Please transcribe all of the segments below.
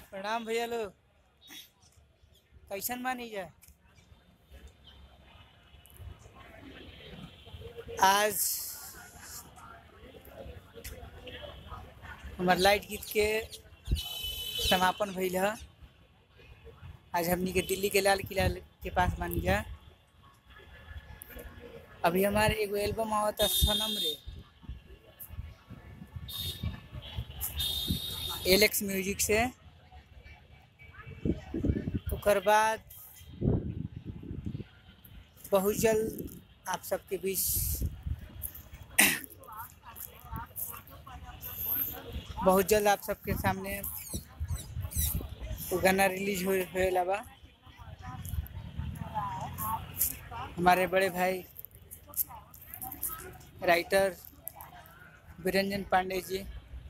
प्रणाम भैया लोग। कैसन मानी जाए। आज हमार लाइट गीत के समापन भइल ह। आज हमनी के दिल्ली के लाल किला के पास मानी जा। अभी हमारे एगो एल्बम आवता सनम रे, एलेक्स म्यूजिक से। ओकर बाद बहुत जल्द आप सबके बीच आप सबके सामने वो गाना रिलीज होएला बा। हमारे बड़े भाई राइटर बिरंजन पांडे जी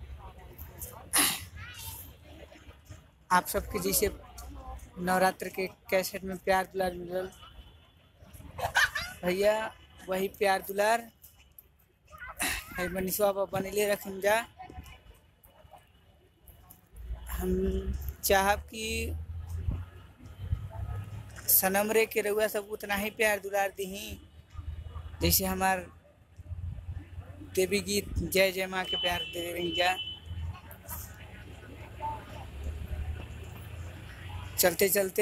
आप सबके जैसे नवरात्र के कैसेट में प्यार दुलार मिलल भैया, वही प्यार दुलार है मनीषवा पर बनले रखम जा। हम चाहब कि सनम रे के रउआ सब उतना ही प्यार दुलार दीही जैसे हमार देवी गीत जय जय माँ के प्यार दे रही जा। चलते चलते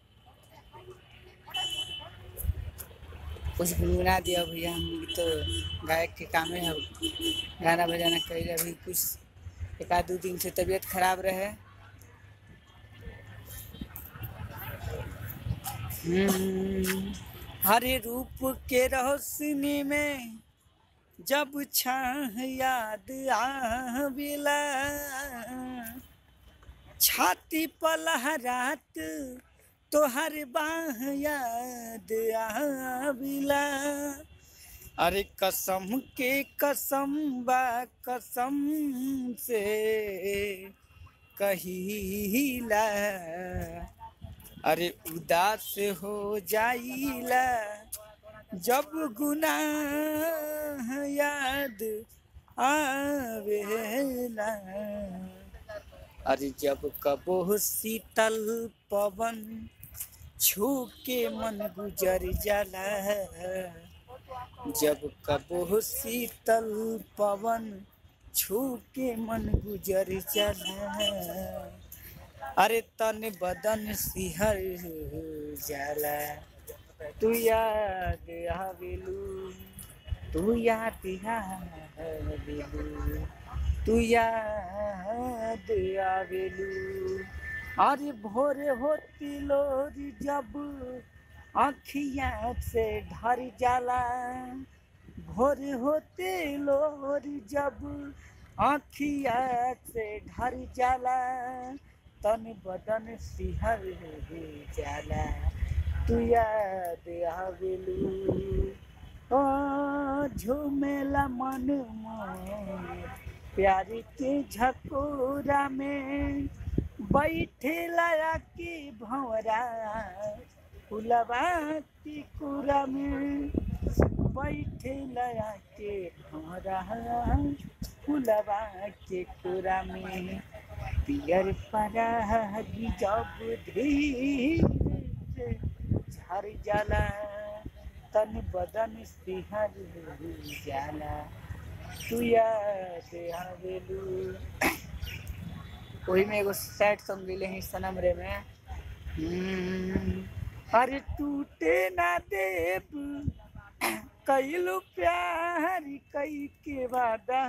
कुछ गुनगुना दिया भैया। हम तो गायक के काम है, गाना बजाना कही। अभी कुछ एक आध 2 दिन से तबीयत खराब रहे। हरे रूप के रोशनी में जब छाह याद आविला, छाती पर लहरात तोहर बाह याद आविला। अरे कसम के कसम बा कसम से कहिला, अरे उदास हो जाइला जब गुनाह याद आवेला। अरे जब कबो शीतल पवन छू के मन गुजर जाला, जब कबो शीतल पवन छू के मन गुजर जाला। अरे तन बदन सिहर जाला, तू याद आवेलू, तू याद आवेलू, तू याद आवेलू। अरे भोरे होती लोरी जब आँखियाँ से ढर जाला, भोरे होते लोरी जब आँखियाँ से ढर जाला, तन बदन सिहर जाला, तू याद आवेलू। ओ झूमेला मन मोर प्यार के झकोरा में, बैठेला की भंवरा फुलवा की कुरा में, बैठेला के भंवरा फुलवा के कुरा में। पियर परागी जब धीरे झर जाला, तन बदन सिहर जाला, तू याद आवेलू। वही में एगो सैड सॉन्ग मिले हैं सनम रे में। अरे टूटे ना देव कैलू प्यार कई के वादा,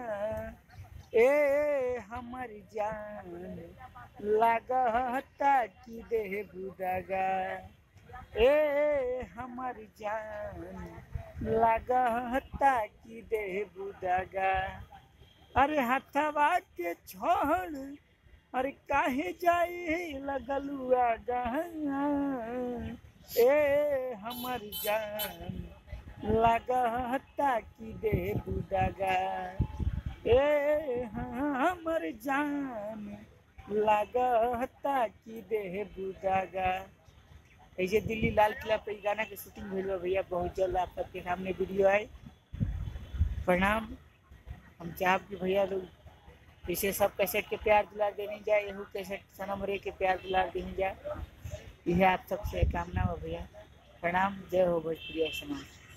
ए हमर जान लागता कि देह बुदागा, ए हमर जान लागता कि देह बुदागा। अरे हथवा के छोड़ अरे काहे जाए लगलू आगा, ए हमर जान लागता कि देह बुदागा, ए हमर जान लागता कि देह बुदागा। ऐसे दिल्ली लाल किला पे गाना के शूटिंग भइल बा भैया। बहुत जल्द आप सबके सामने वीडियो आए। प्रणाम। हम चाहब कि भैया लोग इसे सब कैसेट के प्यार दुलार देने जाए, यहू कैसेट सनम रे के प्यार दुलार देने जाए। यह आप सबसे कामना हो भैया। प्रणाम। जय हो भोजपुरी समाज।